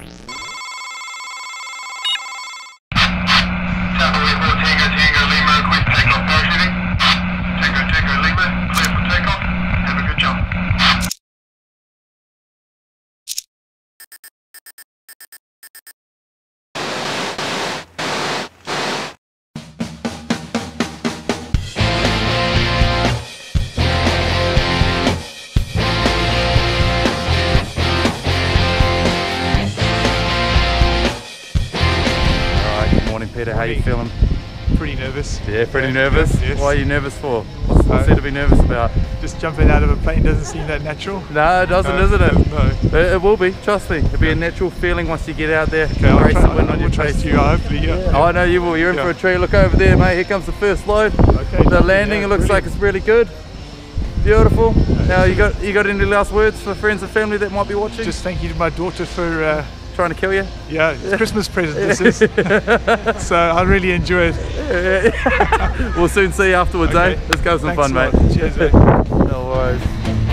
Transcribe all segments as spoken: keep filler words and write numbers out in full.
Peter, how are you feeling? Pretty nervous. Yeah, pretty yeah, nervous? Yes. Why are you nervous for? What's, what's there to be nervous about? Just jumping out of a plane doesn't seem that natural. No, it doesn't, no, isn't it? No. It, it will be, trust me. It'll be yeah. a natural feeling once you get out there. Okay, I'll race try, and win I'll, on your trust face. you, hopefully, yeah. yeah. Oh, I know you will. You're in yeah. for a treat. Look over there, mate. Here comes the first load. Okay, the landing, yeah, it looks brilliant. like it's really good. Beautiful. Yeah, now, you got you got any last words for friends and family that might be watching? Just thank you to my daughter for uh, trying to kill you. Yeah, it's Christmas present this is. So I really enjoy it. We'll soon see you afterwards, okay. eh? Let's go have some Thanks fun, mate. Lot. Cheers, mate. No worries.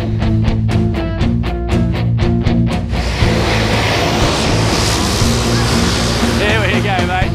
Here we go, mate.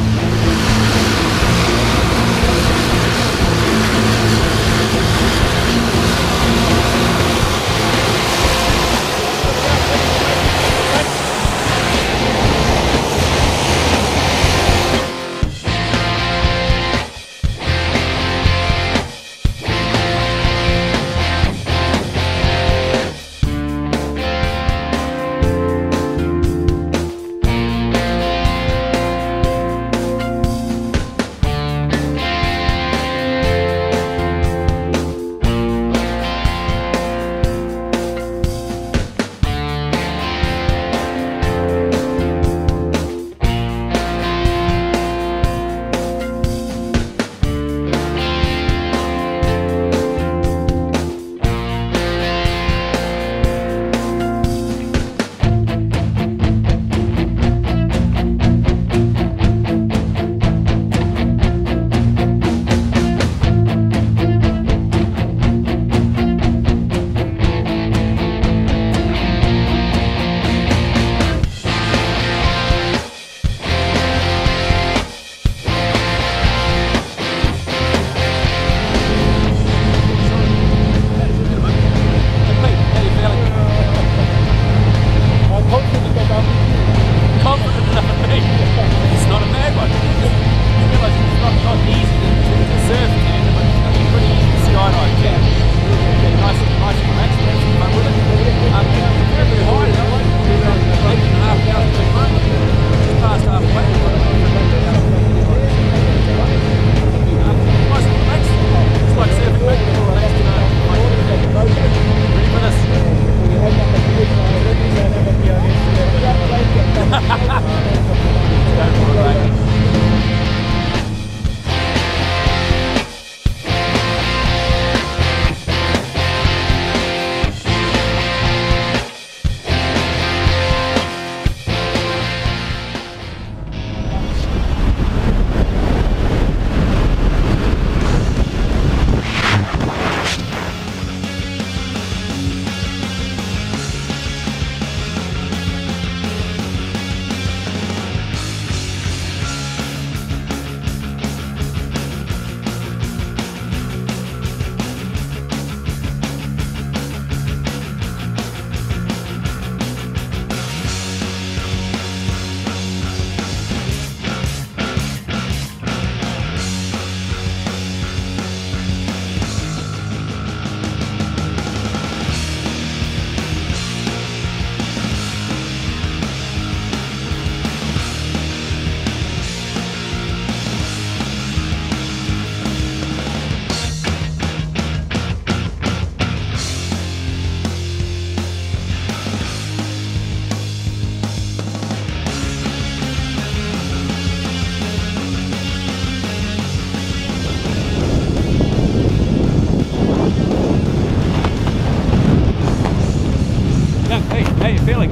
How you feeling?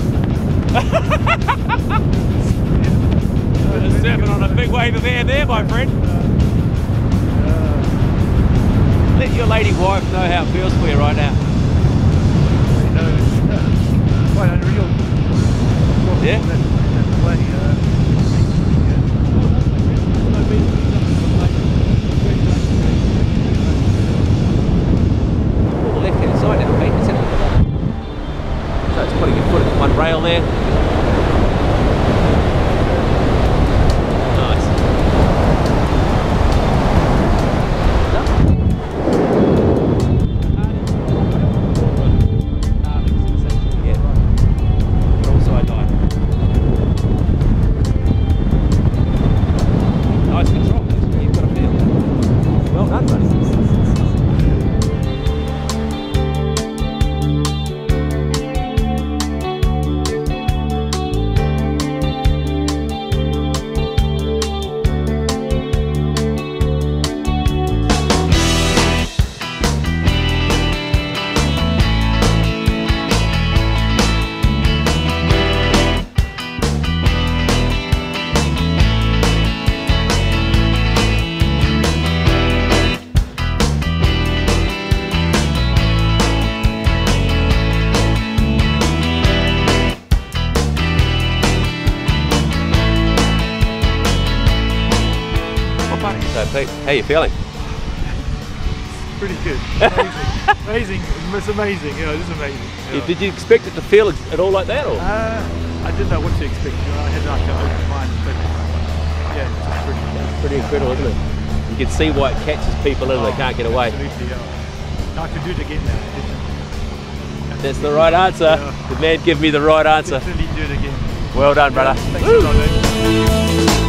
Just surfing on a big wave of air there, my friend. Let your lady wife know how it feels for you right now. Quite unreal. Yeah? That's, that's the way, uh, Pull the left hand side now, Pete. That's it. So it's putting your foot at one rail there. Nice. Yeah. Wrong side line. Nice control. You've got a feel. Well done, buddy. So Pete, how you feeling? pretty good. Amazing. amazing. It's amazing. You know, it's amazing. You know. Did you expect it to feel at all like that, or? Uh, I didn't know what to expect. You know, I had like an open mind, but yeah, it's pretty. It's pretty incredible, isn't it? You can see why it catches people in, Oh, they can't get away. Absolutely. Yeah. I could do it again now. That's the right answer. Yeah. The man give me the right answer. Definitely do it again. Well done, brother. Thanks a lot, mate.